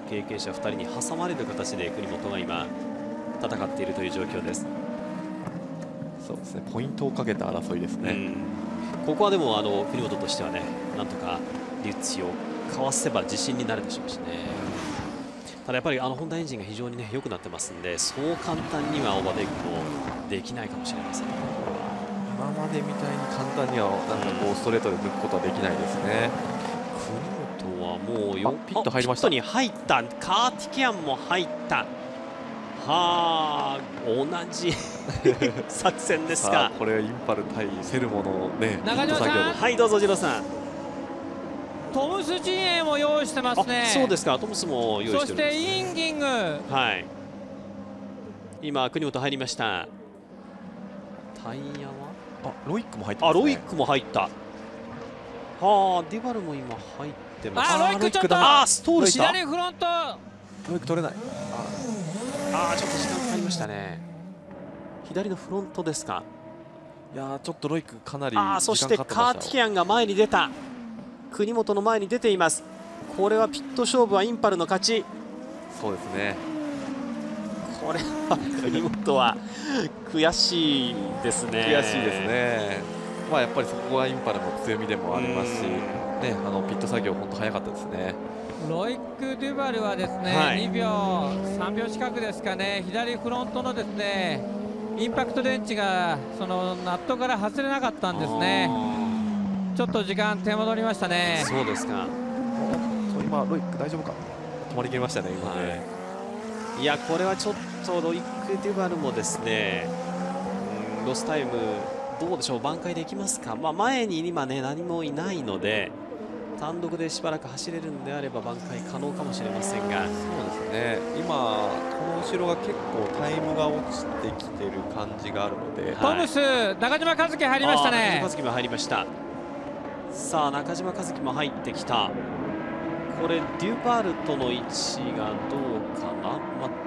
経験者2人に挟まれる形で国本が今戦っているという状況です。 そうですね、ポイントをかけた争いですね。 ここはでも国本としてはね、なんとかリュッツィをかわせば自信になるでしょうしね。ただやっぱりホンダエンジンが非常にね良くなってますんで、そう簡単にはオーバーテイクもできないかもしれません。 今までみたいに簡単にはなんかこうストレートで抜くことはできないですね。 国本はもうピット入りました。 ピットに入った。カーティケアンも入った。はあ、同じ作戦ですが、 これはインパル対セルモのね、 中島さん、 はい、どうぞ次郎さん。 トムス陣営も用意してますね。 そうですか、トムスも用意してるんです、ね、 そしてインギング、 はい、今国本入りました。タイヤはロイックも入ってますね。 ロイックも入った。はあ、ディバルも今入ってます。 ロイックちょっとストールした。 左フロント、 ロイック取れない。 ちょっと時間かかりましたね。左のフロントですか。 いやちょっとロイックかなり時間かかってました。 そしてカーティケアンが前に出た。国本の前に出ています。これはピット勝負はインパルの勝ち。 そうですね。 これは国本は悔しいですね。 悔しいですね。やっぱりそこはインパルの強みでもありますし、ね、ピット作業本当早かったですね。 ロイック・デュバルはですね、2秒3秒近くですかね、左フロントのですねインパクト電池がそのナットから外れなかったんですね。ちょっと時間手戻りましたね。 そうですか。 今ロイック大丈夫か。止まりきりましたね今ね。 いや、これはちょっとロイック・デュバルもですね、ロスタイムどうでしょう、挽回できますか。前に今ね何もいないので単独でしばらく走れるんであれば挽回可能かもしれませんが。 そうですね、今この後ろが結構タイムが落ちてきてる感じがあるので、 トムス、中島和樹入りましたね。 中島和樹も入りました。さあ中島和樹も入ってきた。これデュバルトの位置がどうかな。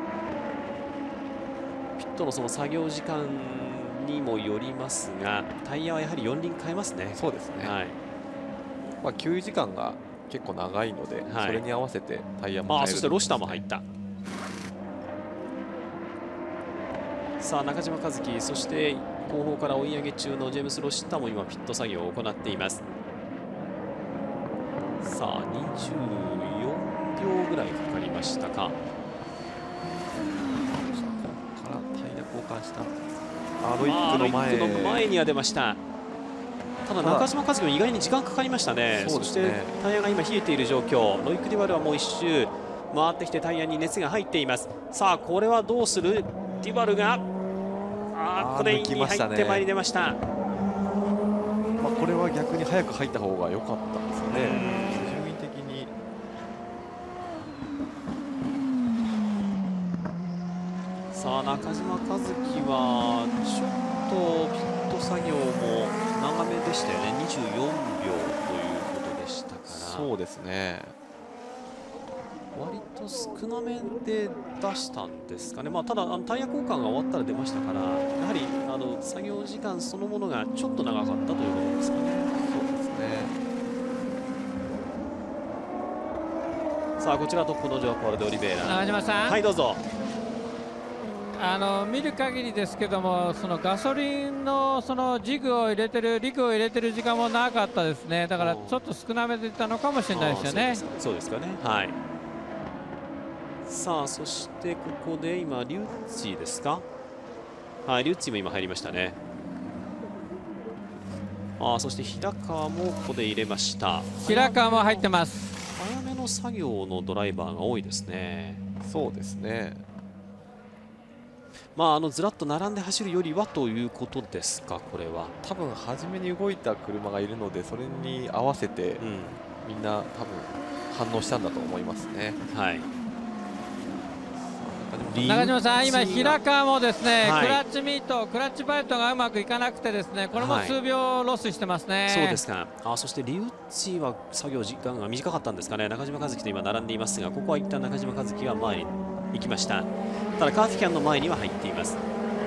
ピットのその作業時間にもよりますが、タイヤはやはり4輪変えますね。 そうですね、給油時間が結構長いので、それに合わせてタイヤも変える、 そしてロシターも入った。さあ中島和樹、そして後方から追い上げ中のジェームス・ロシターも今ピット作業を行っています。さあ24秒ぐらいかかりましたか。 ここからタイヤ交換した。ロイックの前には出ました。ただ中島和樹も意外に時間かかりましたね。そしてタイヤが今冷えている状況。ロイック・デュバルはもう一周回ってきてタイヤに熱が入っています。さあこれはどうする。デュバルがここでインに入って前に出ました。 これは逆に早く入った方が良かったんですよね。順位的にさあ中島和樹はちょっとピット作業も長めでしたよね。24秒ということでしたから。 そうですね、 割と少なめで出したんですかね。ただタイヤ交換が終わったら出ましたから、やはり作業時間そのものがちょっと長かったということですかね。 そうですね。 さあこちらトップのジョアポール・デ・オリベイラ。 中島さん、 はいどうぞ。 見る限りですけども、そのガソリンのそのリグを入れてる時間も長かったですね。だからちょっと少なめでいたのかもしれないですよね。 そうですかね。はい。さあそしてここで今リュッツィですか。はい、リュッツィも今入りましたね。そして平川もここで入れました。 平川も入ってます。 早めの作業のドライバーが多いですね。 そうですね。 ずらっと並んで走るよりはということですか。これは多分初めに動いた車がいるので、それに合わせて、みんな多分反応したんだと思いますね。 はい。 中島さん、今平川もですね、クラッチミート、クラッチパイトがうまくいかなくてですね、これも数秒ロスしてますね。 そうですか。そしてリュッツィは作業時間が短かったんですかね。中島和樹と今並んでいますが、ここは一旦中島和樹が前に行きました。ただカーティキャンの前には入っています。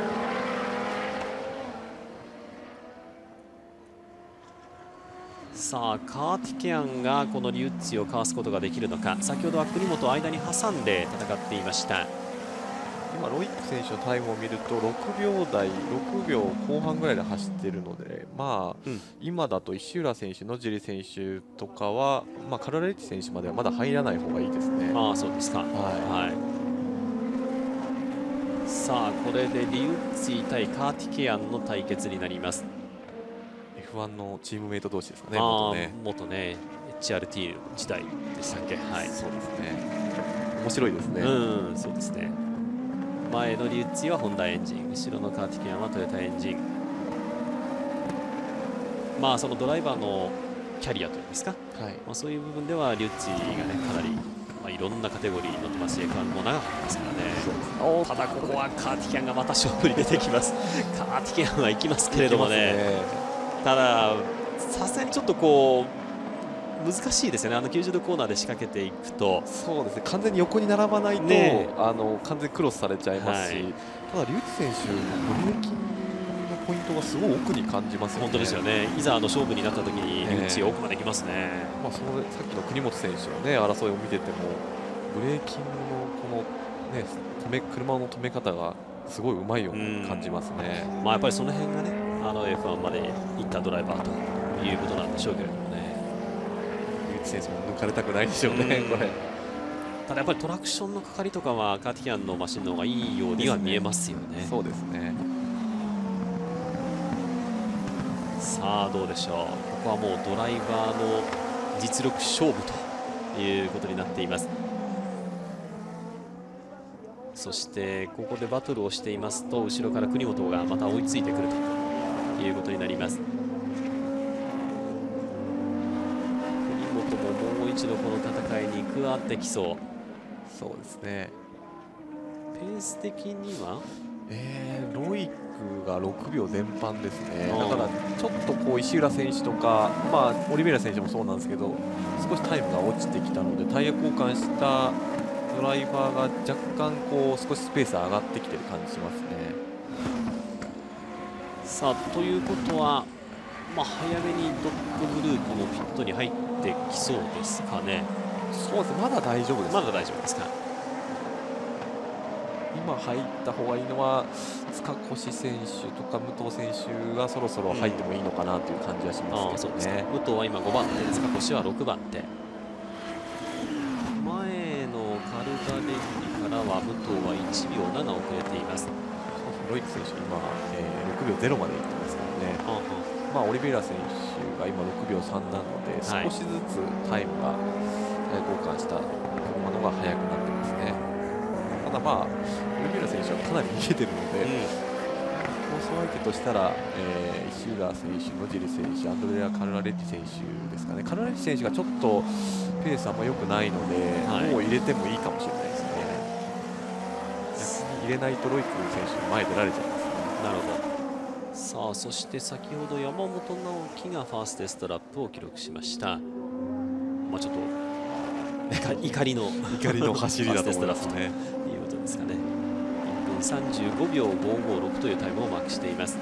ささあカーティケアンがこのリュッツィをかわすことができるのか。先ほどは国本を間に挟んで戦っていました。 今ロイック選手のタイムを見ると6秒台6秒後半ぐらいで走っているので、まあ今だと石浦選手、野尻選手とかは、まあ、カルラレッチ選手まではまだ入らない方がいいですね。 ああ、そうですか。はい、さあこれでリュッツィ対カーティケアンの対決になります。 F1 のチームメイト同士ですかね。 元ね HRT 時代でしたっけ。はい、 そうですね。面白いですね。 そうですね。前のリュッツィはホンダエンジン、後ろのカーティケアンはトヨタエンジン。まあそのドライバーのキャリアというんですか、まあ、そういう部分ではリュッツィがねかなり、まあ、いろんなカテゴリーに乗ってますし F1 も長かったですからね。ただここはカーティケアンがまた勝負に出てきます。カーティケアンは行きますけれどもね、たださすがにちょっとこう難しいですよね。90度コーナーで仕掛けていくと。 そうですね。完全に横に並ばないと、完全にクロスされちゃいますし、ただリュッツ選手ブレーキのポイントがすごい奥に感じますよね。 本当ですよね。いざ勝負になった時にリュッツィ奥まで行きますね。 まあそのさっきの国本選手のね争いを見ててもブレーキングのこのね車の止め方がすごいうまいように感じますね。 まあやっぱりその辺がねF1 まで行ったドライバーということなんでしょうけれどもね。 選手も抜かれたくないでしょうね、これ。 ただやっぱりトラクションのかかりとかはカーティケアンのマシンの方がいいようには見えますよね。 そうですね。 さあどうでしょう。ここはもうドライバーの実力勝負ということになっています。そしてここでバトルをしていますと後ろから国本がまた追いついてくるということになります。もう一度この戦いに加わってきそう。 そうですね。 ペース的にはロイクが6秒前半ですね。だからちょっとこう石浦選手とか、まあ、オリベイラ選手もそうなんですけど少しタイムが落ちてきたのでタイヤ交換したドライバーが若干こう少しスペース上がってきてる感じしますね。 さあということは、まあ、早めにトップグループのピットに入ってきそうですかね。 そうですね。まだ大丈夫です。 まだ大丈夫ですか。 今入った方がいいのは塚越選手とか武藤選手がそろそろ入ってもいいのかなという感じはしますけどね。 武藤は今5番手、塚越は6番手。前のカルダレッリからは武藤は1秒7遅れています。 ロイク選手今、6秒0までいってますからね。まあ、オリベイラ選手が今6秒3なので少しずつタイムがタイヤ交換した車の方が速くなってますね。ただまあオリベイラ選手はかなり逃げてるので、競争相手としたら、石浦選手、野尻選手、アンドレア・カルラレッティ選手ですかね。カルラレッティ選手がちょっとペースあんま良くないので、もう入れてもいいかもしれないですね。逆に入れないとロイク選手に前出られちゃいますね。 なるほど。さあそして先ほど山本直樹がファーストストラップを記録しました。まあちょっと怒りの走りだと思いますね。 ということですかね。1分35秒556というタイムをマークしています。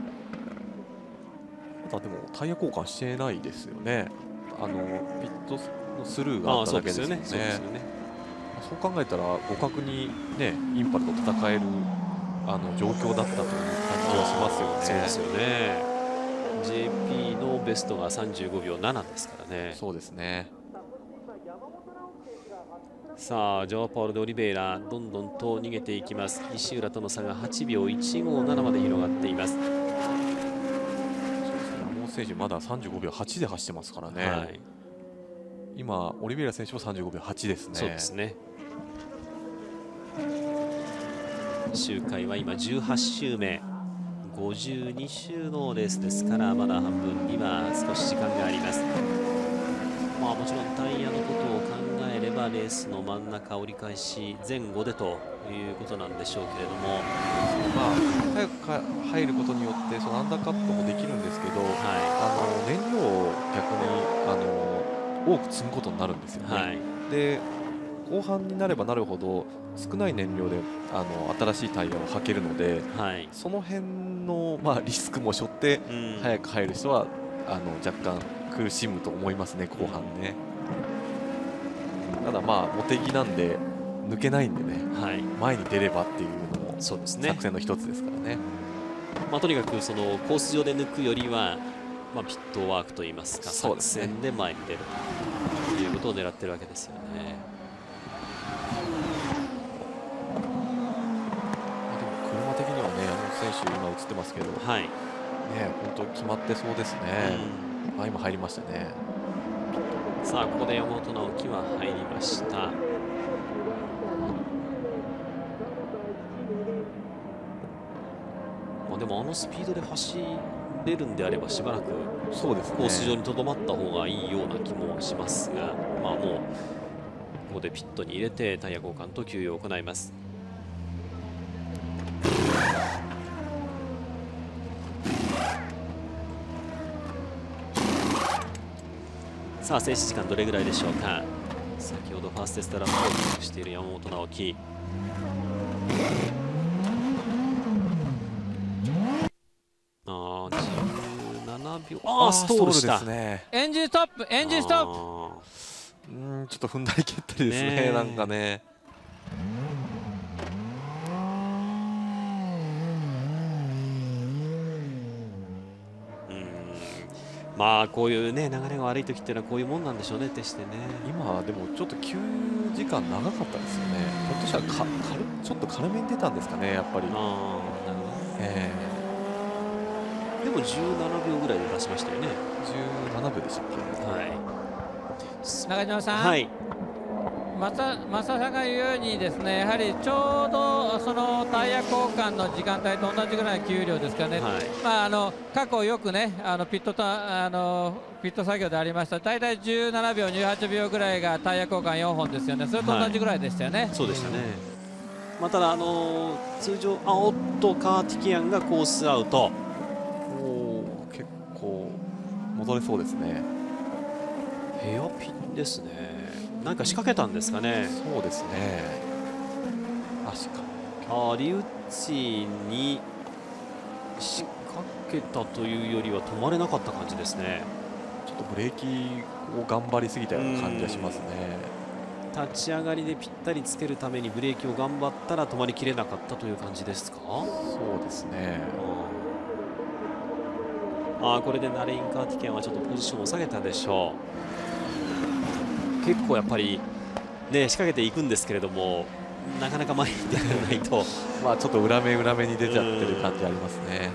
ただでもタイヤ交換してないですよね。ピットのスルーがあっただけですよね。そう考えたら互角にねインパルと戦える状況だったという感じはしますよね。 そうですよね。JP のベストが35秒7ですからね。 そうですね。 さあジョアパウロ・でオリベイラどんどんと逃げていきます。石浦との差が8秒157まで広がっています。 山本選手まだ35秒8で走ってますからね。今オリベイラ選手も35秒8ですね。 そうですね。周回は今18周目52周のレースですからまだ半分には少し時間があります。まあもちろんタイヤのことを考えればレースの真ん中折り返し前後でということなんでしょうけれども、 まあ早く入ることによってそのアンダーカットもできるんですけど、燃料を逆に多く積むことになるんですよね。で後半になればなるほど少ない燃料で新しいタイヤを履けるので、その辺の、まあ、リスクも背負って早く入る人は若干苦しむと思いますね、後半ね。ただまあ茂木なんで抜けないんでね、はい、前に出ればっていうのも作戦の一つですからね。 まあ、とにかくそのコース上で抜くよりは、まあ、ピットワークといいますか、作戦で前に出るということを狙ってるわけですよね。 でも車的にはね、選手今映ってますけど、はい、ね、本当決まってそうですね。今入りましたね。 さあここで山本直樹は入りました。でもスピードで走れるんであればしばらくコース上にとどまった方がいいような気もしますが、まあ、もうここでピットに入れてタイヤ交換と給油を行います。さあ静止時間どれぐらいでしょうか。先ほどファーストテストラップを記録している山本直樹。17秒。ストールしたね。 エンジンストップ、エンジンストップ。 ちょっと踏んだり蹴ったりですね、なんかね。 まあこういうね流れが悪い時っていうのはこういうもんなんでしょうね、決してね。 今でもちょっと休時間長かったですよね。ひょっとしたらちょっと軽めに出たんですかね、やっぱり。なるほど。 でも17秒ぐらいで出しましたよね。 17秒でしたっけ。はい。 中島さん。はい。増田さんが言うようにですね、やはりちょうどそのタイヤ交換の時間帯と同じぐらいの給料ですかね。はい、まあ過去よくねピット作業でありました。大体17秒18秒ぐらいがタイヤ交換4本ですよね。それと同じぐらいでしたよね。はい、 そうでしたね。まあ、ただ通常おっとカーティキアンがコースアウト。 結構戻れそうですね。 ヘアピンですね。なんか仕掛けたんですかね。 そうですね。 リウッチに仕掛けたというよりは止まれなかった感じですね。 ちょっとブレーキを頑張りすぎたような感じがしますね。 立ち上がりでぴったりつけるためにブレーキを頑張ったら止まりきれなかったという感じですか。 そうですね。 これでナレイン・カーティケンはちょっとポジションを下げたでしょう。結構やっぱりね仕掛けていくんですけれども、なかなか前に出られないとまあちょっと裏目に出ちゃってる感じありますね。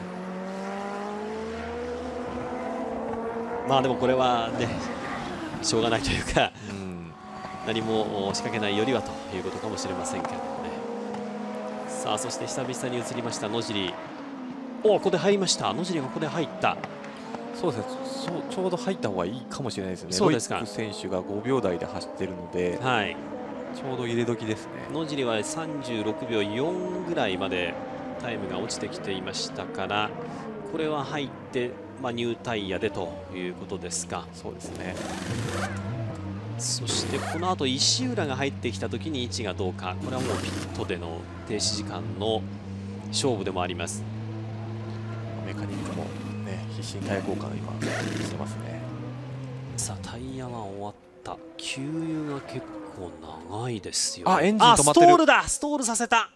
まあでもこれはねしょうがないというか、何も仕掛けないよりはということかもしれませんけれどもね。さあそして久々に移りました野尻。ここで入りました。野尻がここで入った。 そうですね。ちょうど入った方がいいかもしれないですね。そうですか。ロイック選手が5秒台で走っているので、はい、ちょうど入れ時ですね。 野尻は36秒4ぐらいまでタイムが落ちてきていましたから、これは入って、ニュータイヤでということですか。 そうですね。 そしてこの後石浦が入ってきた時に位置がどうか、これはもうピットでの停止時間の勝負でもあります。 メカニックもね必死にタイヤ交換今してますね。 さあタイヤは終わった。給油が結構長いですよ。 エンジン止まってる。 ストールだ。ストールさせた。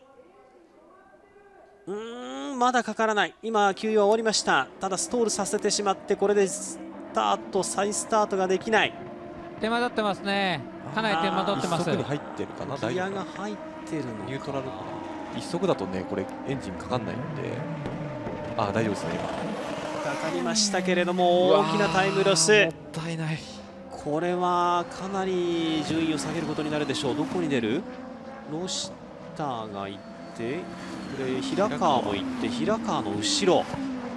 まだかからない。今給油は終わりました。ただストールさせてしまって、これでスタート再スタートができない。 手間取ってますね。かなり手間取ってます。 一足に入ってるかな。 ギアが入ってるのか。 ニュートラルかな。一足だとねこれエンジンかかんないんで。大丈夫ですね。 今かかりましたけれども大きなタイムロス。 もったいない。 これはかなり順位を下げることになるでしょう。どこに出る？ロシターが行って、これ平川も行って、平川の後ろ。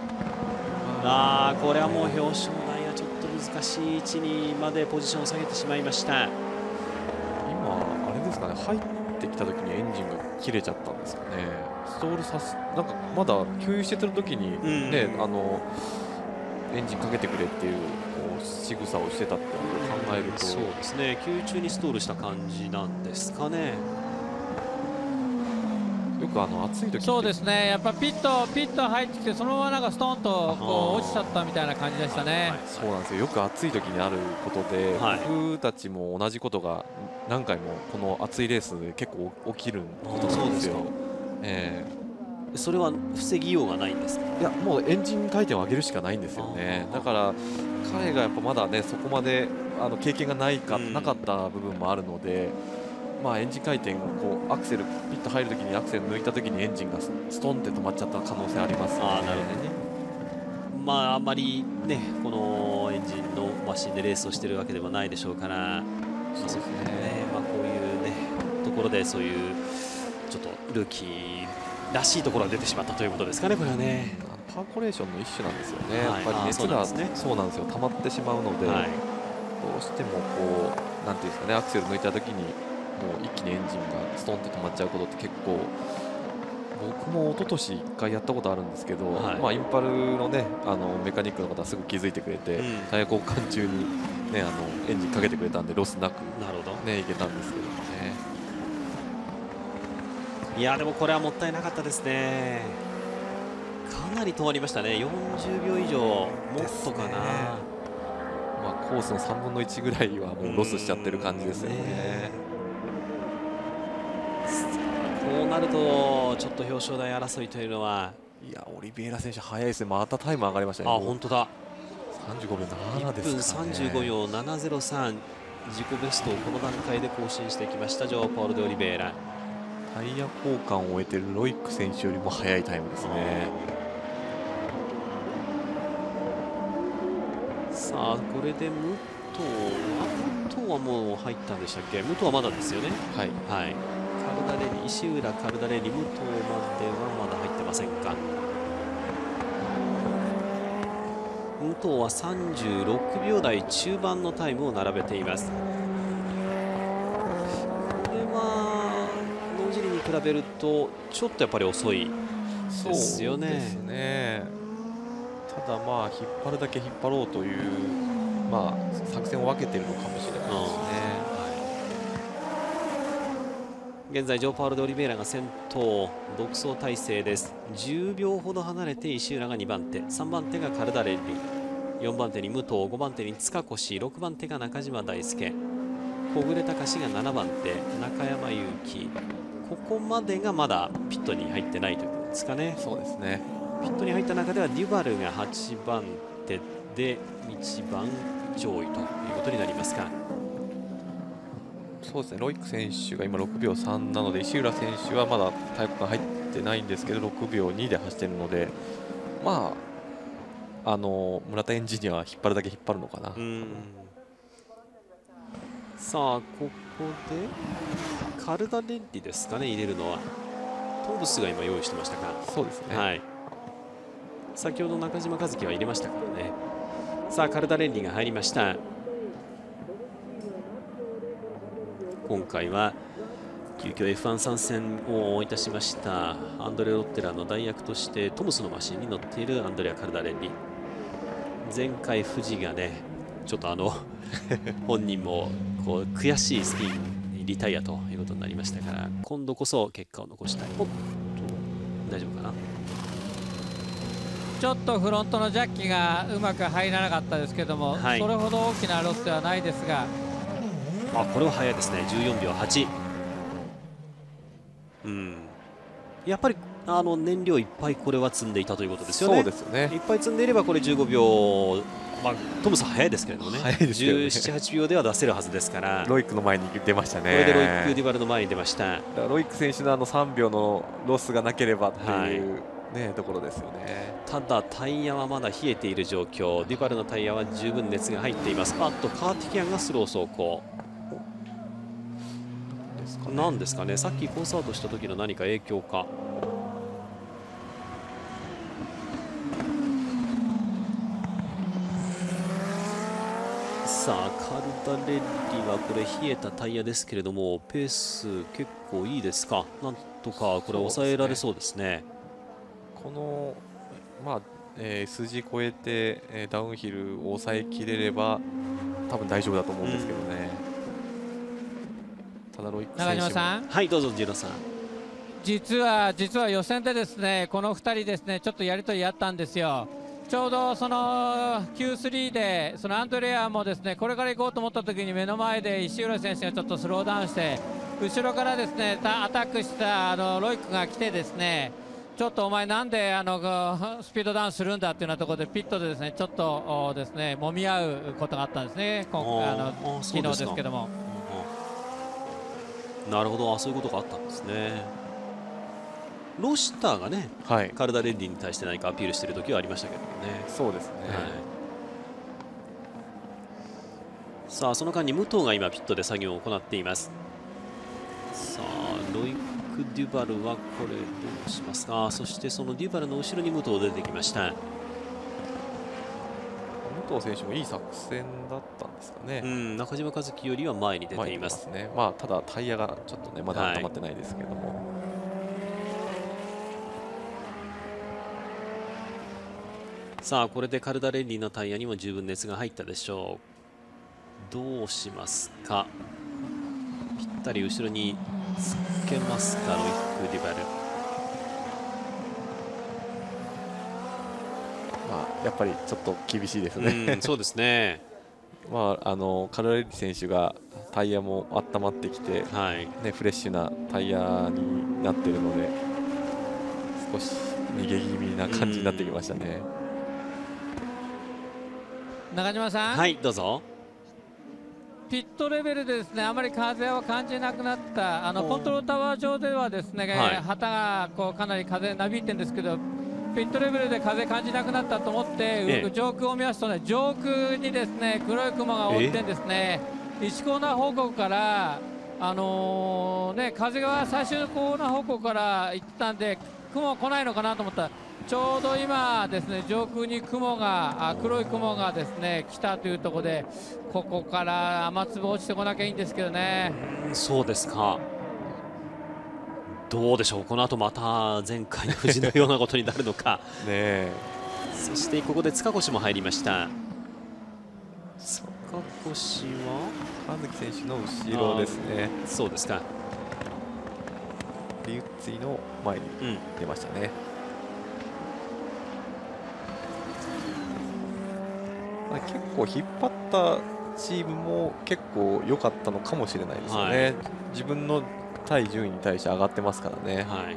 これはもう表彰台がちょっと難しい位置にまでポジションを下げてしまいました。 今あれですかね、入ってきた時にエンジンが切れちゃったんですかね。ストールさす、なんかまだ給油してる時にね、エンジンかけてくれっていう仕草をしてたって考えると、 そうですね、給油中にストールした感じなんですかね。 よく暑い時そうですね、やっぱピット入ってきてそのままなんかストーンとこう落ちちゃったみたいな感じでしたね。 そうなんですよ、よく暑い時にあることで、僕たちも同じことが何回もこの暑いレースで結構起きることなんですよ。 それは防ぎようがないんですか？ いや、もうエンジン回転を上げるしかないんですよね。だから彼がやっぱまだねそこまで経験がなかった部分もあるので、まあエンジン回転こうアクセルピット入るときにアクセル抜いたときにエンジンがストンって止まっちゃった可能性ありますね。 なるほどね。まああんまりねこのエンジンのマシンでレースをしているわけではないでしょうから、そうですね。まあこういうねところでそういうちょっとルーキーらしいところが出てしまったということですかね、これはね。 パーコレーションの一種なんですよね。やっぱり熱がそうなんですよ、溜まってしまうので、どうしてもこうなんていうんですかね、アクセル抜いたときにもう一気にエンジンがストンって止まっちゃうことって結構、僕も一昨年1回やったことあるんですけど、まあインパルのねメカニックの方はすぐ気づいてくれて、タイヤ交換中にねエンジンかけてくれたんでロスなくねいけたんですけどね。 いやでもこれはもったいなかったですね。かなり止まりましたね。40秒以上もっとかな。 まあコースの3分の1ぐらいはもうロスしちゃってる感じですよね。 こうなるとちょっと表彰台争いというのは、 いやオリベイラ選手早いですね。またタイム上がりましたね。 本当だ。 35秒7ですかね。 1分35秒703、自己ベストをこの段階で更新してきましたジョー・パウロ・デ・オリベイラ。 タイヤ交換を終えているロイック選手よりも速いタイムですね。 さあこれで武藤はもう入ったんでしたっけ？武藤はまだですよね。はい、カルダレリ、石浦、カルダレリ、武藤まではまだ入ってませんか。武藤は36秒台中盤のタイムを並べています。これは野尻に比べるとちょっとやっぱり遅いですよね。 そうですね。ただまあ引っ張るだけ引っ張ろうというまあ作戦を分けているのかもしれないですね。 現在ジョー・パウロ・デ・オリベイラが先頭、独走体制です。10秒ほど離れて石浦が2番手、3番手がカルダレッリ、4番手に武藤、5番手に塚越、6番手が中島大輔、小暮隆が7番手、中山雄輝、ここまでがまだピットに入ってないということですかね。 そうですね。 ピットに入った中ではデュバルが8番手で一番上位ということになりますか。 そうですね、ロイック選手が今6秒3なので、石浦選手はまだタイヤが入ってないんですけど6秒2で走っているので、まあ村田エンジニアは引っ張るだけ引っ張るのかな。 さあここでカルダレッリですかね、入れるのは。トーブスが今用意してましたか。 そうですね、 はい、先ほど中島和樹は入れましたからね。さあカルダレッリが入りました。今回は急遽 F1 参戦をいたしましたアンドレ・ロッテラの代役としてトムスのマシンに乗っているアンドレア・カルダレッリ。前回富士がねちょっと本人もこう悔しいスピンにリタイアということになりましたから、今度こそ結果を残したい。おっと大丈夫かな。 ちょっとフロントのジャッキがうまく入らなかったですけども、それほど大きなロスではないですが、 これは早いですね。14秒8。やっぱり燃料いっぱいこれは積んでいたということですよね。 そうですよね。 いっぱい積んでいればこれ15秒、トムさん早いですけれどもね、17、8秒では出せるはずですから。 ロイックの前に出ましたね。 これでロイック・デュバルの前に出ました。 ロイック選手の3秒のロスがなければっていうところですよね。 ただタイヤはまだ冷えている状況。デュバルのタイヤは十分熱が入っています。カーティキアンがスロー走行。なんですかね、さっきコースアウトした時の何か影響か。さあカルダレッリはこれ冷えたタイヤですけれどもペース結構いいですか。なんとかこれ抑えられそうですね。 このSG 超えてダウンヒルを抑えきれれば多分大丈夫だと思うんですけどね。ただロイック選手も、 中島さん、 はいどうぞジロさん。 実は予選でですねこの2人ですねちょっとやり取りあったんですよ。ちょうどその Q3 でそのアンドレアもですねこれから行こうと思った時に目の前で石浦選手がちょっとスローダウンして後ろからですねアタックしたロイクが来てですねちょっとお前なんでスピードダウンするんだっていうようなところでピットでですねちょっとですね揉み合うことがあったんですね昨日ですけども。 なるほど、そういうことがあったんですね。ロシターがね、 はい、 カルダレッリに対して何かアピールしている時はありましたけどね。 そうですね、はい、 さあその間に武藤が今ピットで作業を行っています。さあロイク・デュバルはこれどうしますか。そしてそのデュバルの後ろに武藤出てきました。 武藤選手もいい作戦だったんですかね。 中島和樹よりは前に出ていますね。まあただタイヤがちょっとねまだ温まってないですけども、はい、 さあこれでカルダレッリのタイヤにも十分熱が入ったでしょう。どうしますか。ぴったり後ろにつけますか、ロイク・デュバル。 まあ、やっぱりちょっと厳しいですね。 そうですね。 まあ、カルダレッリ選手がタイヤも温まってきて、はいね、フレッシュなタイヤになっているので少し逃げ気味な感じになってきましたね。 中島さん、 はいどうぞ。 ピットレベルでですねあまり風は感じなくなったコントロールタワー上ではですね、はい、旗がこうかなり風なびいてるんですけどピットレベルで風感じなくなったと思って上空を見ますとね上空にですね黒い雲が覆ってんですね1コーナー方向から風が最終コーナー方向から行ったんで雲来ないのかなと思ったらちょうど今ですね上空に黒い雲がですね来たというところでここから雨粒落ちてこなきゃいいんですけどね。 そうですか。どうでしょう、この後また前回の富士のようなことになるのかね。 そしてここで塚越も入りました。塚越は神月選手の後ろですね。 そうですか。 リュッツィの前に出ましたね。結構引っ張ったチームも結構良かったのかもしれないですよね。はい、自分の対順位に対して上がってますからね。はい、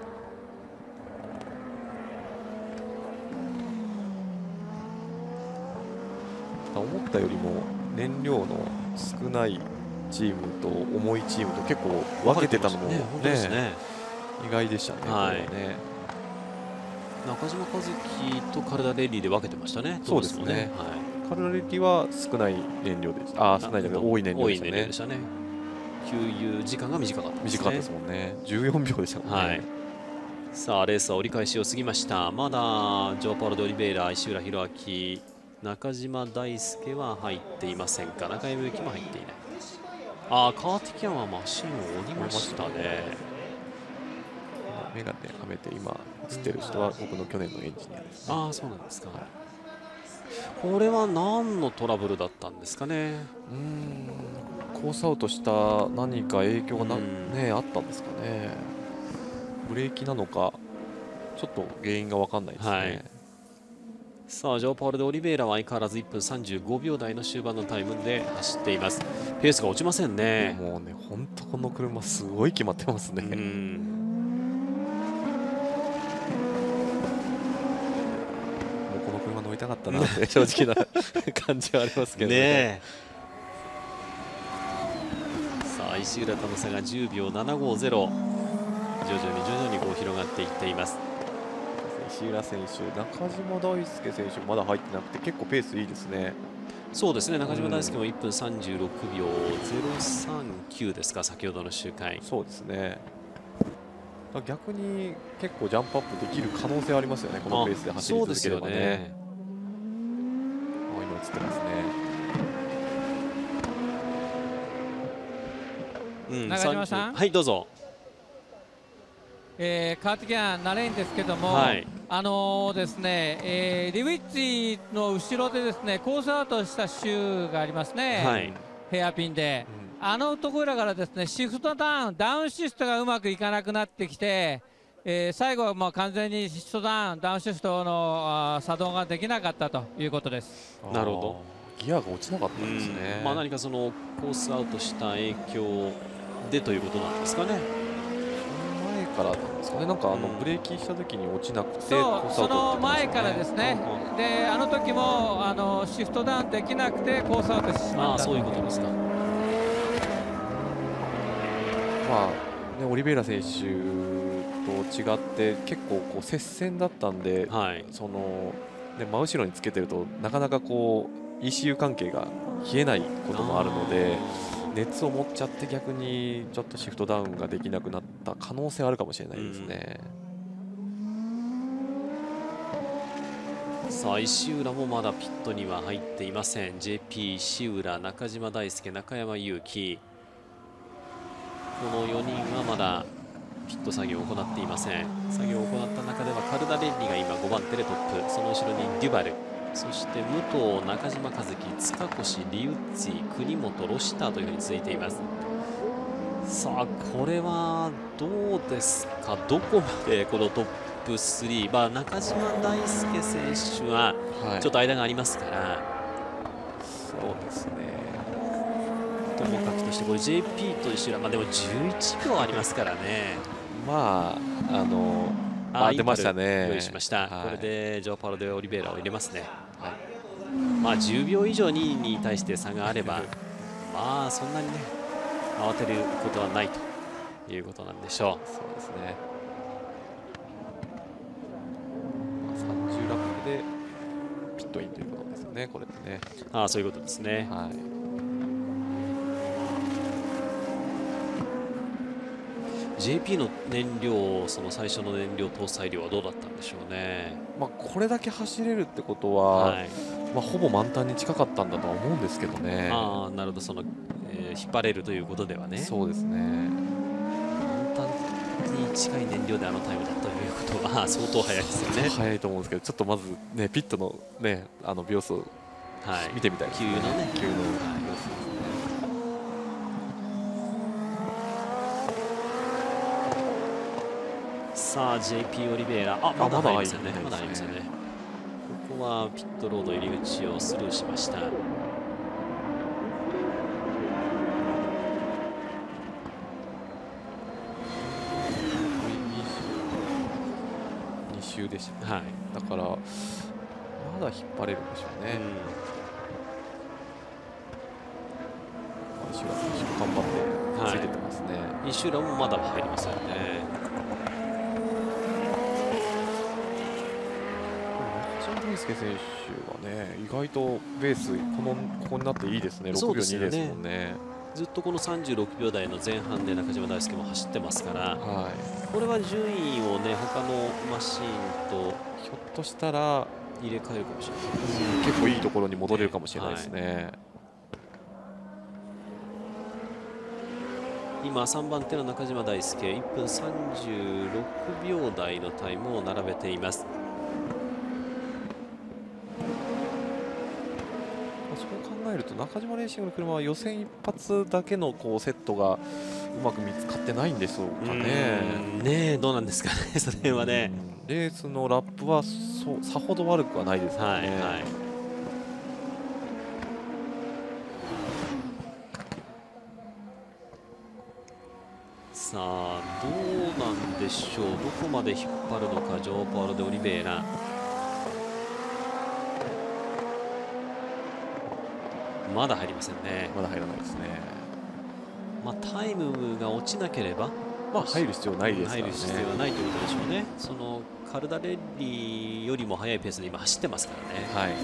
思ったよりも燃料の少ないチームと重いチームと結構分けてたのもね、意外でしたね。はい、ね中島和樹とカルダレッリで分けてましたね。 そうですね。はい、カルダレッリは少ない燃料でした。少ないじゃなくて多い燃料でしたね。 給油時間が短かったですね。 短かったですもんね。14秒でしたもんね。はい、 さあレースは折り返しを過ぎました。まだジョー・パウロ・でオリベイラ、石浦弘明、中島大輔は入っていませんか。中山由紀も入っていない。カーティキャンはマシンを降りましたね。 メガネはめて今映ってる人は僕の去年のエンジニアです、ね。 そうなんですか。はい、これは何のトラブルだったんですかね。 コースアウトした何か影響があったんですかね。ブレーキなのかちょっと原因が分かんないですね。はい、 さあジョー・パウロ・でオリベイラは相変わらず1分35秒台の終盤のタイムで走っています。ペースが落ちませんね。 もうね本当この車すごい決まってますね。乗りたかったなって正直な感じはありますけどね。 さあ石浦との差が10秒750、徐々にこう広がっていっています。 石浦選手、中島大輔選手まだ入ってなくて結構ペースいいですね。 そうですね、中島大輔も1分36秒039ですか、先ほどの周回。 そうですね。逆に結構ジャンプアップできる可能性はありますよね、このペースで走り続ければね。今映ってますね。中島さん、 はいどうぞ。 カーティキャン慣れんですけども、はい、ですね、リウィッチの後ろでですねコースアウトした周がありますね、はい、ヘアピンで、 あのところからですねシフトダウンシフトがうまくいかなくなってきて、最後はもう完全にシフトダウンシフトの作動ができなかったということです。 なるほど。 ギアが落ちなかったんですね。 何かそのコースアウトした影響でということなんですかね。 前からなんですかね。なんかブレーキした時に落ちなくて、 その前からですね。であの時もシフトダウンできなくてコースアウトしてしまった。 そういうことですか。 オリベイラ選手と違って結構接戦だったんで、その真後ろにつけてるとなかなかECU 関係が冷えないこともあるので、熱を持っちゃって逆にちょっとシフトダウンができなくなった可能性はあるかもしれないですね。 さあ石浦もまだピットには入っていません。 JP 石浦、中島大輔、中山雄輝、この4人はまだピット作業を行っていません。作業を行った中ではカルダレッリが今5番手でトップ、その後ろにデュバル、そして武藤、中島和樹、塚越、リウッツィ、国本、ロシターというふうに続いています。さあこれはどうですか、どこまでこのトップ3、中島大輔選手はちょっと間がありますから、 そうですね、 ともかくとしてこれ JP と石浦、でも11秒ありますからね。 出ましたね。 用意しました、これでジョー・パロ・デ・オリベイラを入れますね。10秒以上2位に対して差があればそんなにね慌てることはないということなんでしょう。 そうですね、30ラップでピットインということですよね、これでね。 そういうことですね。JP の燃料、その最初の燃料搭載量はどうだったんでしょうね。 これだけ走れるってことは、ほぼ満タンに近かったんだとは思うんですけどね。 なるほど、その、引っ張れるということではね。 そうですね、 満タンに近い燃料であのタイムだということは相当速いですよね。 速いと思うんですけど、ちょっとまずねピットのね秒数を見てみたいですね。 給油のね、 給油の様子ですね。 さあ JP オリベイラ、まだありますよね。まだありますよね。ここはピットロード入り口をスルーしました。2 周でした、だからまだ引っ張れるでしょうね。石浦選手頑張ってついてってますね。 石浦もまだ入りませんね。 大輔選手はね、意外とベースここになっていいですね。6秒2ですもんね。 ずっとこの36秒台の前半で中島大輔も走ってますから、これは順位をね他のマシーンとひょっとしたら入れ替えるかもしれない。 結構いいところに戻れるかもしれないですね。 今3番手の中島大輔1分36秒台のタイムを並べています。 そう考えると中島レーシングの車は予選一発だけのセットがうまく見つかってないんでしょうかね。 どうなんですかね、その辺はね。 レースのラップはさほど悪くはないですからね。 さあどうなんでしょう、どこまで引っ張るのかジョー・パウロ・デ・オリベイラ。まだ入りませんね。 まだ入らないですね。 タイムが落ちなければ入る必要ないですからね。 入る必要はないということでしょうね。そのカルダレッリよりも速いペースで今走ってますからね。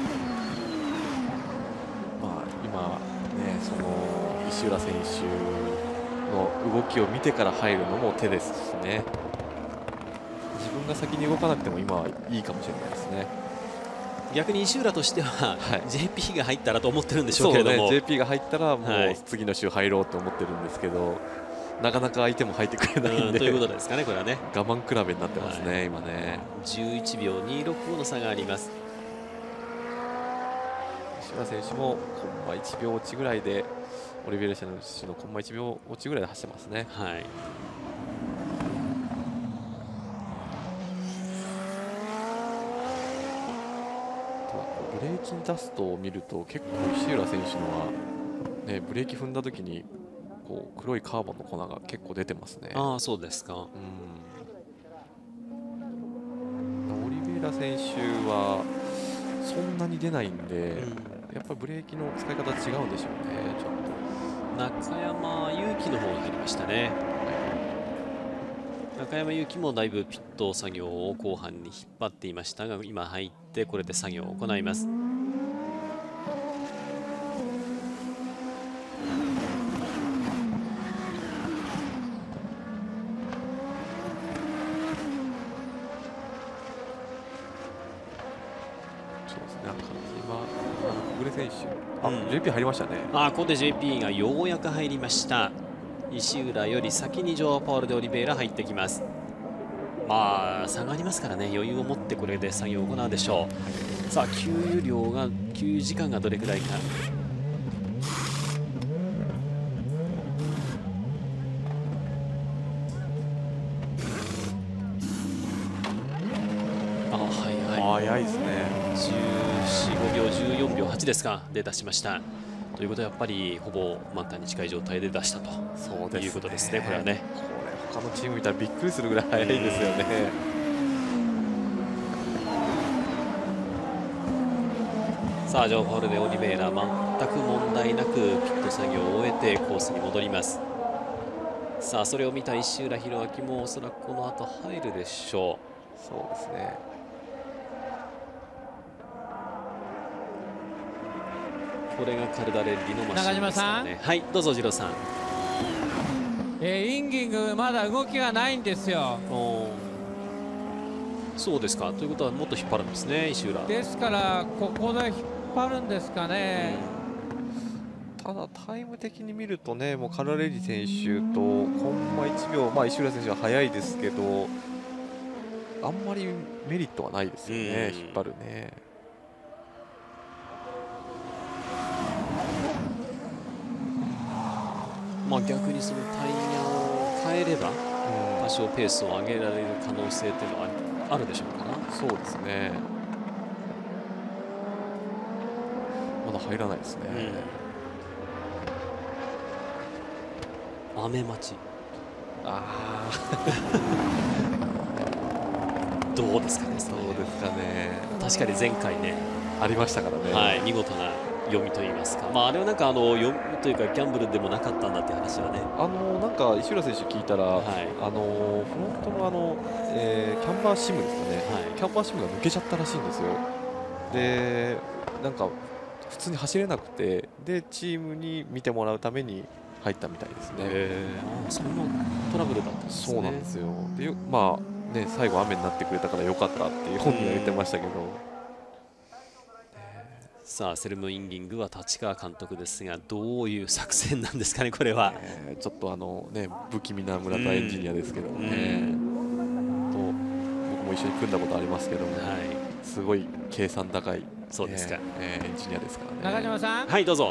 今ね、その石浦選手の動きを見てから入るのも手ですしね。自分が先に動かなくても今はいいかもしれないですね。 逆に石浦としては、JP が入ったらと思ってるんでしょうけれども、 JP が入ったらもう次の週入ろうと思ってるんですけど、なかなか相手も入ってくれないんで、 ということですかね、これはね。 我慢比べになってますね、今ね。 11秒265の差があります。 石浦選手も1秒落ちぐらいでオリベイラ選手のコンマ1秒落ちぐらいで走ってますね。 はい。 ブレーキに出すと見ると結構石浦選手のは、ね、ブレーキ踏んだ時にこう黒いカーボンの粉が結構出てますね。 ああ、そうですか。オリベイラ選手はそんなに出ないんで、やっぱりブレーキの使い方違うんでしょうね。ちょっと中山祐希の方が入りましたね。中山祐希もだいぶピット作業を後半に引っ張っていましたが、今入ってこれで作業を行います。 JP 入りましたね。 ここで JP がようやく入りました。石浦より先にジョア・パウロ・でオリベイラ入ってきます。まあ差がありますからね、余裕を持ってこれで作業を行うでしょう。さあ給油時間がどれくらいか。 早いですね。 14、5秒、14秒8ですかで出しました。ということはやっぱりほぼ満タンに近い状態で出したということですね。これはね、 これ他のチーム見たらびっくりするぐらい早いですよね。 さあジョー・パウル・でオリベイラ全く問題なくピット作業を終えてコースに戻ります。さあそれを見た石浦浩明もおそらくこの後入るでしょう。 そうですね。 これがカルダレッリのマシンですからね。はい、どうぞ次郎さん。 インギングまだ動きがないんですよ。 そうですか。ということはもっと引っ張るんですね、石浦。 ですからここで引っ張るんですかね。 ただタイム的に見るとね、もうカルダレッリ選手とコンマ1秒、石浦選手は速いですけど、あんまりメリットはないですよね、引っ張るね。 逆にそのタイヤを変えれば多少ペースを上げられる可能性というのはあるでしょうか。 そうですね。まだ入らないですね。 雨待ち。どうですかね。 そうですかね。 確かに前回ねありましたからね。 はい、見事な読みといいますか、あれはなんか読みというかギャンブルでもなかったんだって話はね、 なんか石浦選手聞いたら、フロントのキャンバーシムですかね、キャンバーシムが抜けちゃったらしいんですよ。でなんか普通に走れなくて、でチームに見てもらうために入ったみたいですね。 そんなトラブルだったんですね。 そうなんですよ。で最後雨になってくれたからよかったっていう本人は言ってましたけど。 さあセルム・インギングは立川監督ですが、どういう作戦なんですかね、これは。 ちょっと不気味な村田エンジニアですけどね、僕も一緒に組んだことありますけども、すごい計算高いそうですか、 エンジニアですからね。 中島さん、 はいどうぞ。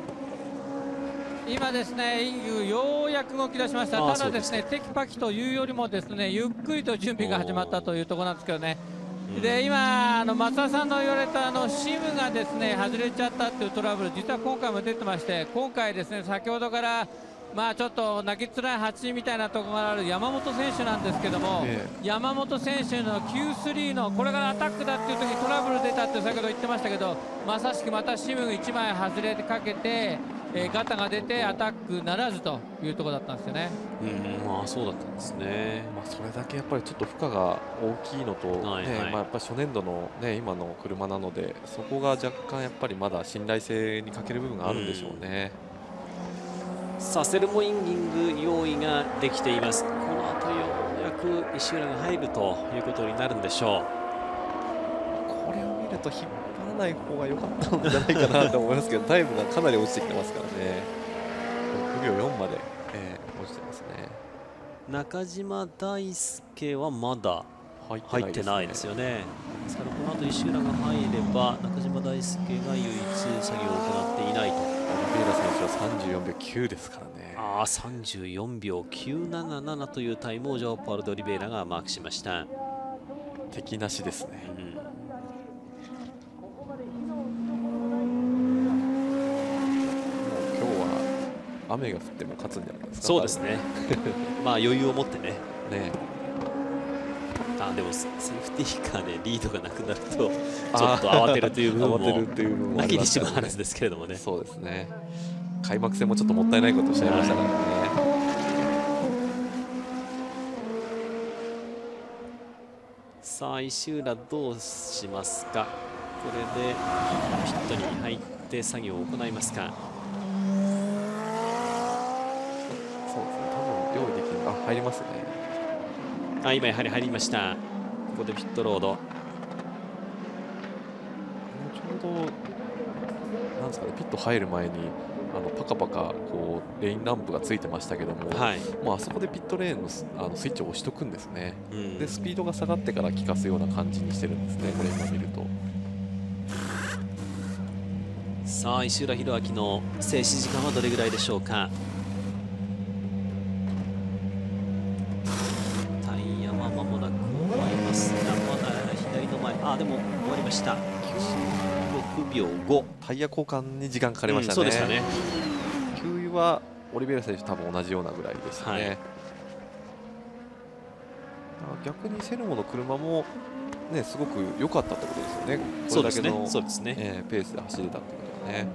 今ですね、インギングようやく動き出しました。ただですね、テキパキというよりもですね、ゆっくりと準備が始まったというところなんですけどね。で今松田さんの言われたシムがですね外れちゃったっていうトラブル、実は今回も出てまして、今回ですね先ほどからちょっと泣きつらい8みたいなところがある山本選手なんですけども、山本選手の Q3 のこれからアタックだっていう時にトラブル出たって先ほど言ってましたけど、まさしくまたシム1枚外れてかけて、ガタが出てアタックならずというところだったんですよね。 そうだったんですね。 それだけやっぱりちょっと負荷が大きいのと、やっぱり初年度の、今の車なので、そこが若干やっぱりまだ信頼性に欠ける部分があるんでしょうね。 さあセルモインギング用意ができています。この後ようやく石浦が入るということになるんでしょう。 これを見ると引っ張らない方が良かったんじゃないかなと思いますけど、タイムがかなり落ちてきてますからね。6秒4まで、落ちてますね。 中島大輔はまだ入ってないですよね。ですからこの後石浦が入れば中島大輔が唯一作業を行っていないとベイラ選手は34秒9ですからね。 34秒977というタイムをジョー・パウロ・オリベイラがマークしました。 敵なしですね。今日は雨が降っても勝つんじゃないですか。 そうですね。まあ余裕を持ってね。でもセーフティーカーでリードがなくなるとちょっと慌てるという部分もなきにしもあらずですけれどもね。 そうですね。開幕戦もちょっともったいないことをしちゃいましたからね。 さあ石浦どうしますか。これでピットに入って作業を行いますか。 そうですね。多分用意できる。入りますね。 今やはり入りました。ここでピットロード。 ちょうどなんですかね、ピット入る前にパカパカこうレインランプがついてましたけども、もうあそこでピットレーンのスイッチを押しとくんですね。でスピードが下がってから効かすような感じにしてるんですね。これ今見ると。 さあ石浦浩明の静止時間はどれぐらいでしょうか。でも終わりました。6秒5。 タイヤ交換に時間かかりましたね。 そうでしたね。 給油はオリベイラ選手多分同じようなぐらいでしたね。逆にセルモの車もねすごく良かったってことですよね。これだけのペースで走れたってことはね。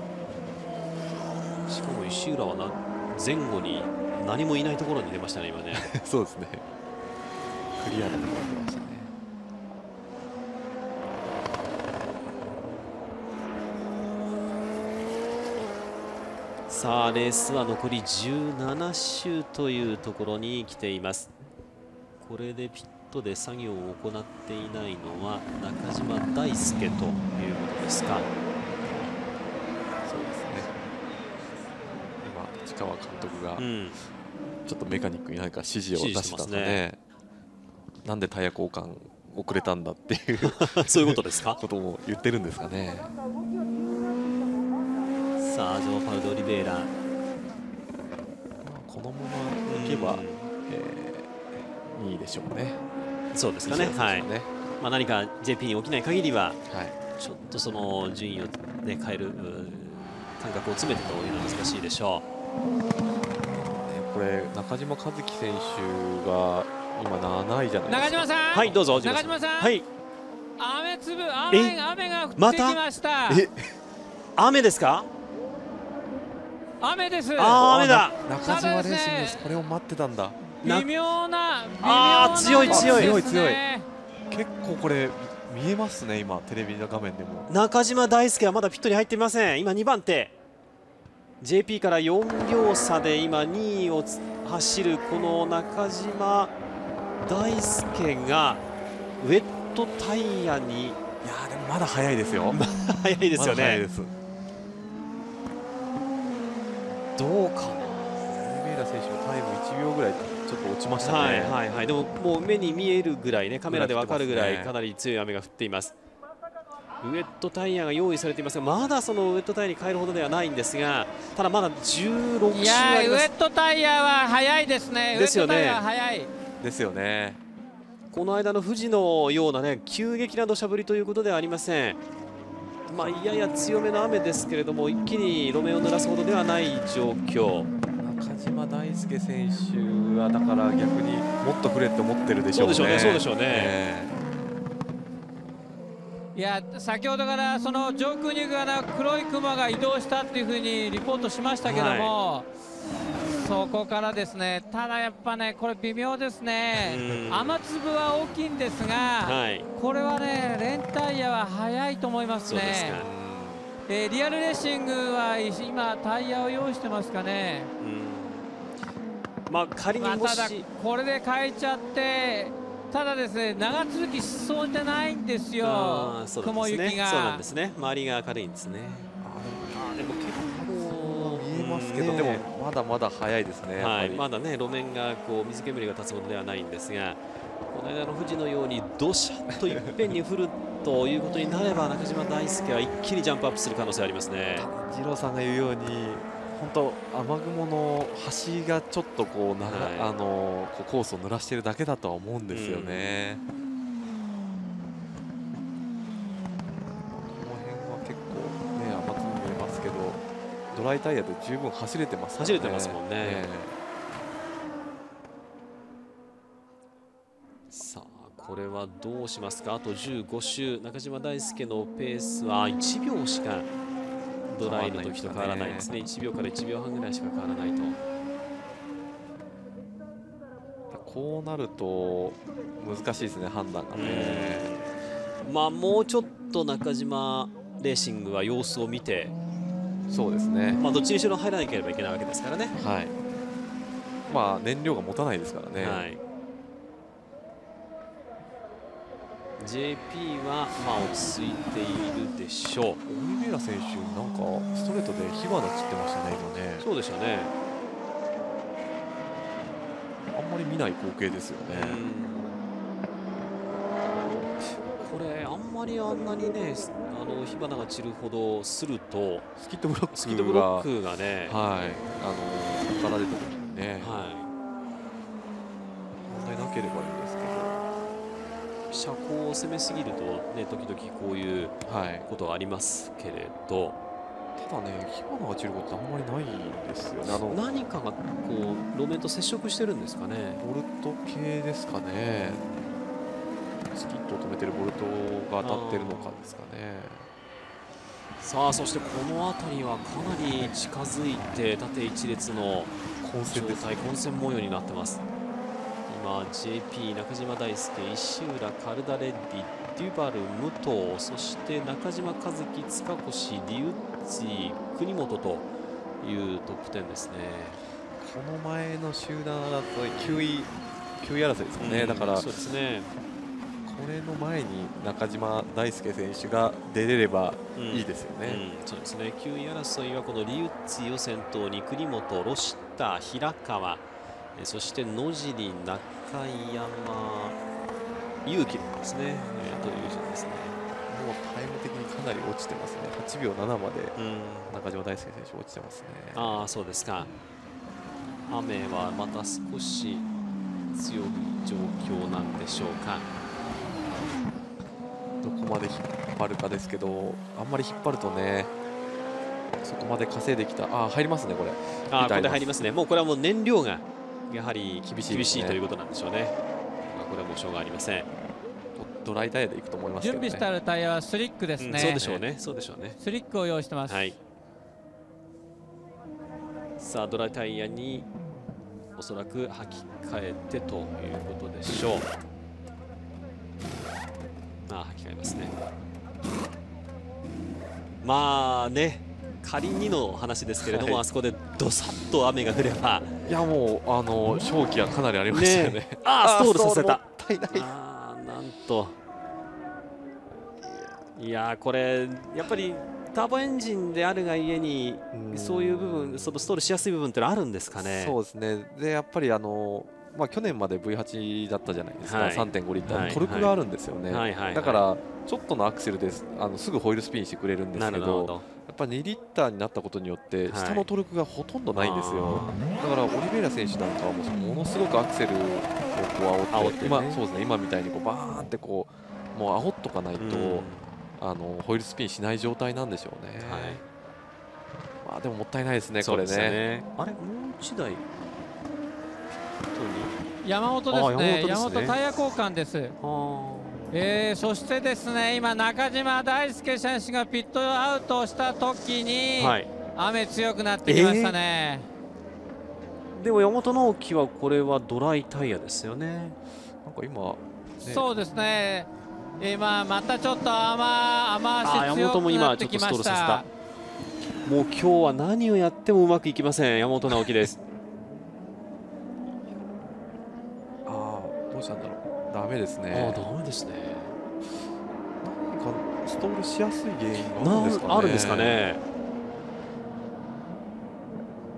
しかも石浦は前後に何もいないところに出ましたね今ね。 そうですね。クリアなところに出ましたね。 さあレースは残り17周というところに来ています。これでピットで作業を行っていないのは中島大輔ということですか。 そうですね。今立川監督がちょっとメカニックに何か指示を出したね。なんでタイヤ交換遅れたんだっていうそういうことですか。 ことも言ってるんですかね。 さあジョー・パウロ・オリベイラ、 このままいけば、2位でしょうね。 そうですかね。はい。何か JP に起きない限りは、ちょっとその順位をね変える感覚を詰めてというのは難しいでしょう。これ中島和樹選手が今7位じゃないですか。 中島さん。 はいどうぞ。 中島さん。 はい。 雨が降ってきました。 雨ですか。 雨です。 雨だ。 中島レーシングです。これを待ってたんだ。 微妙な強い。 結構これ見えますね今テレビの画面でも。 中島大輔はまだピットに入っていません。今2番手。JP から4秒差で今2位を走るこの中島大輔がウェットタイヤに。 いやでもまだ早いですよ。 早いですよね。 早いです。 どうかな。 オリベイラ選手のタイム1秒ぐらいちょっと落ちましたね。 でももう目に見えるぐらいね、カメラで分かるぐらいかなり強い雨が降っています。ウェットタイヤが用意されていますが、まだそのウェットタイヤに変えるほどではないんですが、ただまだ16周あります。 ウェットタイヤは速いですね。 ですよね。 ウェットタイヤは速いですよね。 この間の富士のようなね急激な土砂降りということではありません。やや強めの雨ですけれども、一気に路面を濡らすほどではない状況。 中島大輔選手はだから逆にもっと振れって思ってるでしょうね。 そうでしょうね。 いや先ほどからその上空に黒い雲が移動したっていうふうにリポートしましたけども、そこからですね。ただやっぱねこれ微妙ですね。雨粒は大きいんですが、これはねレンタイヤは速いと思いますね。リアルレーシングは今タイヤを用意してますかね。 仮にもし、 ただこれで変えちゃって、ただですね長続きしそうじゃないんですよ。雲行きが。 そうなんですね。周りが明るいんですね。でも結構見えますけど、でもまだまだ早いですね。 はい、まだね路面がこう水煙が立つほどではないんですが、この間の富士のようにどしゃっといっぺんに降るということになれば、中島大輔は一気にジャンプアップする可能性ありますね。 二郎さんが言うように、本当雨雲の端がちょっとこうコースを濡らしているだけだとは思うんですよね。この辺は結構ね甘く見えますけど、ドライタイヤで十分走れてますからね。 走れてますもんね。さあこれはどうしますか。あと15周、中島大輔のペースは1秒しかドライの時と変わらないですね。1秒から1秒半ぐらいしか変わらないと。 こうなると難しいですね、判断がね。 まあもうちょっと中島レーシングは様子を見て、 そうですね、 まあどっちにしろ入らなければいけないわけですからね。 はい、まあ燃料が持たないですからね。 はい、JP はまあ落ち着いているでしょう。 オリベイラ選手、なんかストレートで火花散ってましたね、今ね。 そうでしたね。 あんまり見ない光景ですよね。 これあんまりあんなにね火花が散るほどするとスキットブロックがね、 はい、から出た時にね、 はい、 問題なければいいんですけど、 車高を攻めすぎるとね時々こういうことがありますけれど、 ただね火花が散ることあんまりないんですよね。 何かがこう路面と接触してるんですかね。 ボルト系ですかね。スキットを止めてるボルトが当たってるのかですかね。 さあそしてこの辺りはかなり近づいて縦一列の混戦模様になってます。今 JP 中島大輔、石浦、カルダレッディ、デュバル、武藤、そして中島和樹、塚越、リュッツィ、国本というトップ10ですね。 この前の集団争い、9位争いですかね。だからそうですね、 これの前に中島大輔選手が出れればいいですよね。 そうですね。9位争いはこのリュッツィを先頭に国本、ロシタ、平川、そして野尻、中山、勇気ですね、という順ですね。 もうタイム的にかなり落ちてますね。8秒7まで中島大輔選手落ちてますね。 ああ、そうですか。雨はまた少し強い状況なんでしょうか。 どこまで引っ張るかですけど、あんまり引っ張るとね、そこまで稼いできた、入りますね、これ。 これ入りますね。もうこれはもう燃料がやはり厳しいということなんでしょうね。これはもうしょうがありません。 ドライタイヤでいくと思いますけどね。 準備してあるタイヤはスリックですね。 そうでしょうね。そうでしょうね。 スリックを用意してます。 はい。さあドライタイヤにおそらく履き替えてということでしょう。履き替えますね。まあね、仮にの話ですけれども、あそこでどさっと雨が降れば、 いやもう勝機はかなりありましたよね。 ストールさせた。 もったいない。 なんと、いやこれやっぱりターボエンジンであるがゆえに、そういう部分、そのストールしやすい部分ってのはあるんですかね。 そうですね。でやっぱり去年まで V8 だったじゃないですか、3.5 リッター、トルクがあるんですよね。だからちょっとのアクセルですぐホイールスピンしてくれるんですけど、やっぱ2リッターになったことによって下のトルクがほとんどないんですよ。だからオリベイラ選手なんかはものすごくアクセルを煽って、そうですね、今みたいにバーンってもう煽っとかないと、ホイールスピンしない状態なんでしょうね。まあでももったいないですね、これね。 あれもう1台山本ですね。山本タイヤ交換です。そしてですね、今中島大輔選手がピットアウトした時に、雨強くなってきましたね。 でも山本直樹はこれはドライタイヤですよね。 なんか今、 そうですね。今またちょっと雨足強くなってきました。 もう今日は何をやってもうまくいきません、山本直樹です。 どうしたんだろう。ダメですね。 ダメですね。 何かストールしやすい原因があるんですかね。 あるんですかね。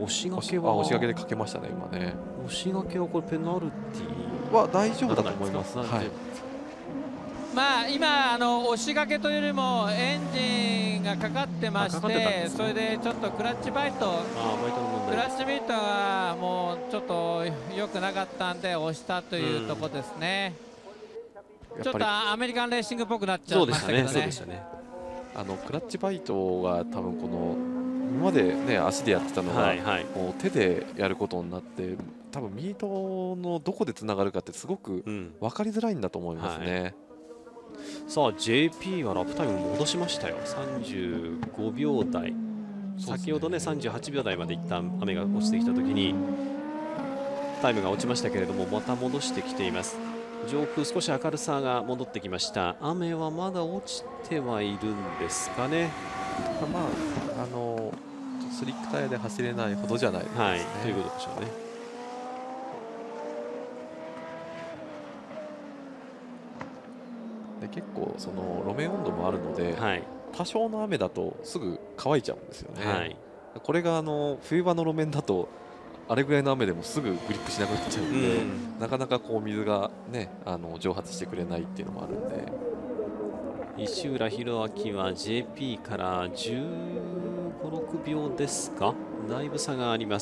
押し掛け押し掛けでかけましたね今ね。 押し掛けはこれペナルティは大丈夫だと思います。はい。 まあ今押し掛けというよりもエンジンがかかってまして、それでちょっとクラッチバイト、クラッチビートがもうちょっと良くなかったんで押したというところですね。ちょっとアメリカンレーシングっぽくなっちゃいましたけどね。 そうでしたね。 クラッチバイトが多分この今までね足でやってたのがもう手でやることになって、多分ミートのどこでつながるかってすごく分かりづらいんだと思いますね。 さあ JP はラップタイム戻しましたよ。35秒台、先ほどね38秒台まで一旦雨が落ちてきた時にタイムが落ちましたけれども、また戻してきています。上空少し明るさが戻ってきました。雨はまだ落ちてはいるんですかね。 まあスリックタイヤで走れないほどじゃないですね。はい、 ということでしょうね。 で結構その路面温度もあるので、はい、多少の雨だとすぐ乾いちゃうんですよね。はい、これが冬場の路面だとあれぐらいの雨でもすぐグリップしなくなっちゃうので、なかなかこう水がね蒸発してくれないっていうのもあるんで。 石浦弘明は JP から15、6秒ですか、だいぶ差があります。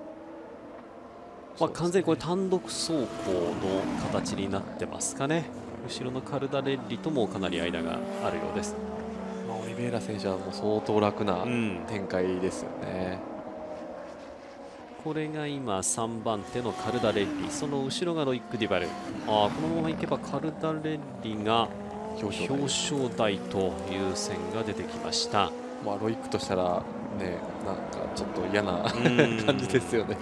まあ、完全にこれ単独走行の形になってますかね。後ろのカルダレッリともかなり間があるようです。 まあ、オリベイラ選手はもう相当楽な展開ですよね。 これが今3番手のカルダレッリ、その後ろがロイック・ディバル。このままいけばカルダレッリが表彰台という線が出てきました。 まあロイックとしたらね、なんかちょっと嫌な感じですよね。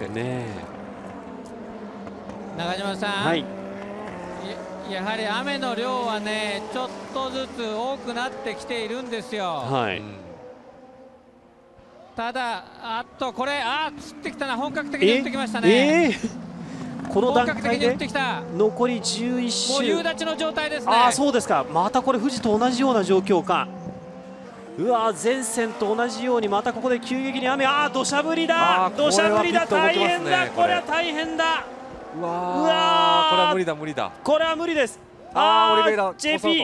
中島さん、はい、やはり雨の量はねちょっとずつ多くなってきているんですよ。はい、ただこれ釣ってきたな、本格的に打ってきましたね。 この段階で残り11周、 もう夕立の状態ですね。 そうですか。またこれ富士と同じような状況か。うわ、前線と同じようにまたここで急激に雨、土砂降りだ、土砂降りだ、大変だ、これは大変だ。 うわ、これは無理だ無理だ、 これは無理です。 オリベイラ JP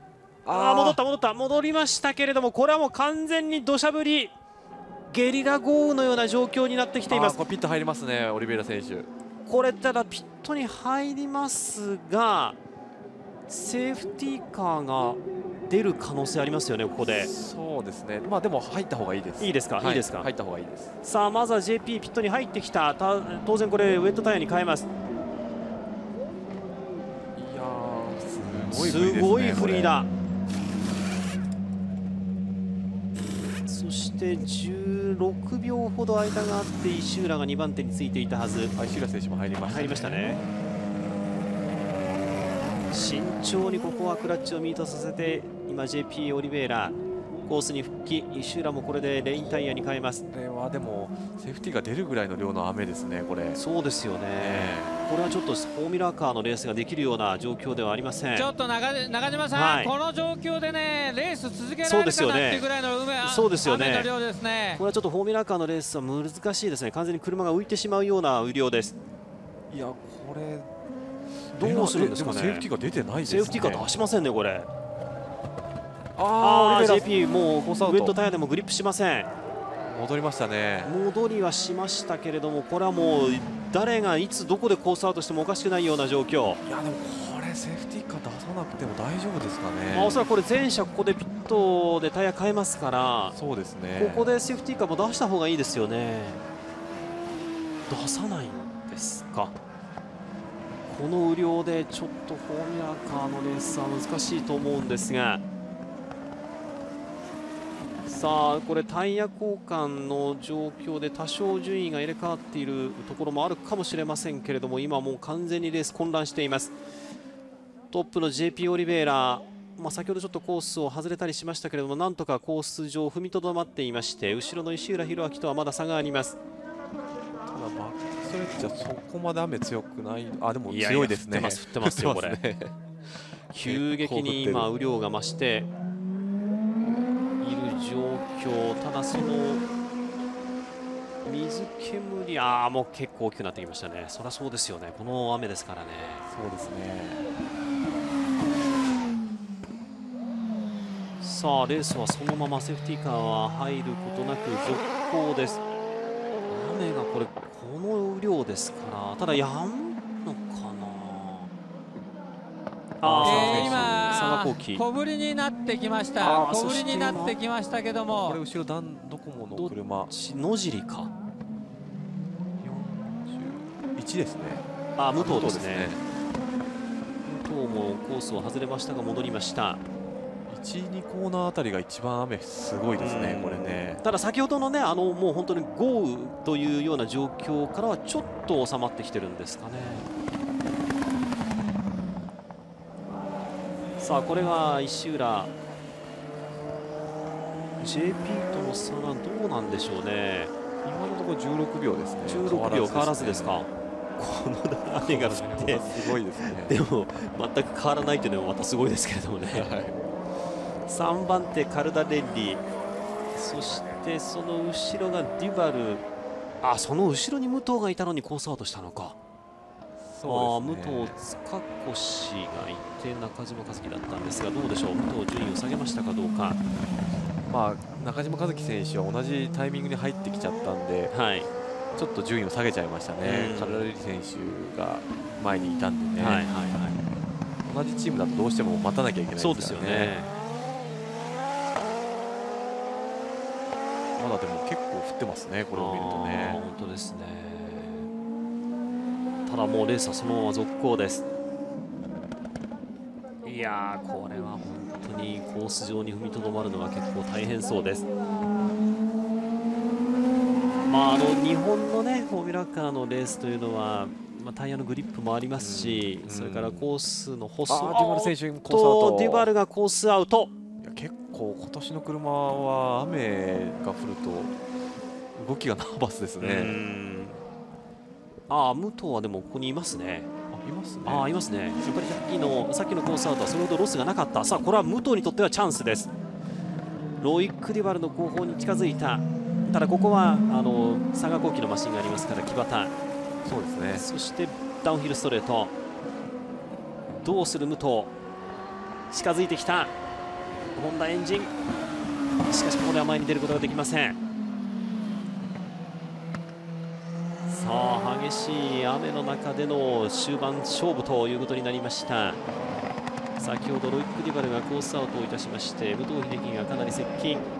戻りましたけれども、これはもう完全に土砂降り、ゲリラ豪雨のような状況になってきています。 ピット入りますね、オリベイラ選手。 これただピットに入りますが、セーフティーカーが出る可能性ありますよね、ここで。 そうですね、まあでも入った方がいいです。 いいですか、いいですか。 入った方がいいです。 さあまずは JP ピットに入ってきた。当然これウェットタイヤに変えます。 いやー、 すごい振りだ。そして16秒ほど間があって石浦が2番手についていたはず。 石浦選手も入りましたね。 慎重にここはクラッチをミートさせて、今 JP オリベイラコースに復帰。石浦もこれでレインタイヤに変えます。 これはでもセーフティーが出るぐらいの量の雨ですね、これ。 そうですよね。これはちょっとフォーミュラーカーのレースができるような状況ではありません。 ちょっと中島さん、この状況でねレース続けられるかなっていうぐらいの雨の量ですね。 これはちょっとフォーミュラーカーのレースは難しいですね。完全に車が浮いてしまうような雨量です。 いや、これどうするんですかね。 セーフティーが出てないですね。 セーフティーカー出しませんね、これ。JP もうウェットタイヤでもグリップしません。 戻りましたね。 戻りはしましたけれども、これはもう誰がいつどこでコースアウトしてもおかしくないような状況。 いやでもこれセーフティーカー出さなくても大丈夫ですかね。 おそらくこれ前車ここでピットでタイヤ変えますから、 そうですね、 ここでセーフティーカーも出した方がいいですよね。出さないんですか。この雨量でちょっとフォーミュラーカーのレースは難しいと思うんですが、さあこれタイヤ交換の状況で多少順位が入れ替わっているところもあるかもしれませんけれども、今もう完全にレース混乱しています。トップの JP オリベイラ、先ほどちょっとコースを外れたりしましたけれども、なんとかコース上踏みとどまっていまして、後ろの石浦弘明とはまだ差があります。 ただバックストレッチはそこまで雨強くない。でも強いですね。 降ってますよこれ。急激に今雨量が増している状況。ただその水煙、もう結構大きくなってきましたね。そりゃそうですよね、この雨ですからね。 そうですね。 さあレースはそのままセーフティーカーは入ることなく続行です。雨がこれこの雨量ですから、ただやむのかな。 今小降りになってきました。小降りになってきましたけども、 これ後ろドコモの車野尻か 41ですね。 武藤ですね。武藤もコースを外れましたが戻りました。 1、2コーナーあたりが一番雨すごいですね、これね。 ただ先ほどのね、もう本当に豪雨というような状況からはちょっと収まってきてるんですかね。さあこれが石浦 JP との差がどうなんでしょうね。 今のところ16秒ですね。 16秒変わらずですか。この雨が降ってすごいですね。 でも全く変わらないというのもまたすごいですけれどもね。3番手カルダレッリ、そしてその後ろがデュバル、その後ろに武藤がいたのにコースアウトしたのか。武藤塚越がいて中島和樹だったんですが、どうでしょう、武藤順位を下げましたかどうか。 中島和樹選手は同じタイミングに入ってきちゃったんで、ちょっと順位を下げちゃいましたね。カルダレッリ選手が前にいたんでね、同じチームだとどうしても待たなきゃいけないですからね。そうですよね。まだでも結構降ってますね、これを見るとね。 本当ですね。ただもうレースはそのまま続行です。いやー、これは本当にコース上に踏みとどまるのは結構大変そうです。日本のねフォーミュラカーのレースというのは、タイヤのグリップもありますし、それからコースの舗装、 デュバル選手コースアウト。 デュバルがコースアウト。 結構今年の車は雨が降ると動きがナーバスですね。 武藤はでもここにいますね。 いますね。 いますね。やっぱりさっきのコースアウトはそれほどロスがなかった。さあこれは武藤にとってはチャンスです。ロイック・デュバルの後方に近づいた。ただここは佐賀工機のマシンがありますから木端。 そうですね。 そしてダウンヒルストレート。どうする武藤。近づいてきたホンダエンジン。しかしここでは前に出ることができません。さあ激しい雨の中での終盤勝負ということになりました。先ほどロイック・デュバルがコースアウトをいたしまして、武藤秀樹がかなり接近。